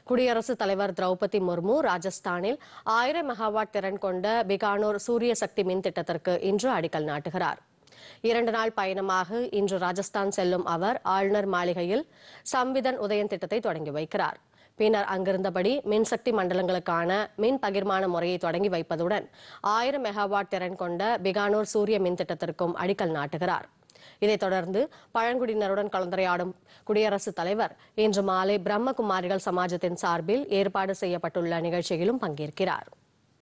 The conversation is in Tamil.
குடியரசுத் தலைவர் திரௌபதி முர்மு ராஜஸ்தானில் 1000 மெகாவாட் திறன் கொண்ட பிகானூர் சூரிய சக்தி மின் திட்டத்திற்கு இன்று அடிக்கல் நாட்டுகிறார். 2 நாள் பயணமாக இன்று ராஜஸ்தான் செல்லும் அவர் ஆளுநர் மாளிகையில் சம்விதன் உதயன் திட்டத்தை தொடங்கி வைக்கிறார். பின்னர் அங்கிருந்தபடி மின்சக்தி மண்டலங்களுக்கான மின் பகிர்மான முறையை தொடங்கி வைப்பதுடன் 1000 மெகாவாட் திறன் கொண்ட பிகானூர் சூரிய மின் திட்டத்திற்கும் அடிக்கல் நாட்டுகிறார். இதைத் தொடர்ந்து பழங்குடியினருடன் கலந்துரையாடும் குடியரசுத் தலைவர் இன்று மாலை பிரம்மகுமாரிகள் சமாஜத்தின் சார்பில் ஏற்பாடு செய்யப்பட்டுள்ள நிகழ்ச்சியிலும் பங்கேற்கிறார்.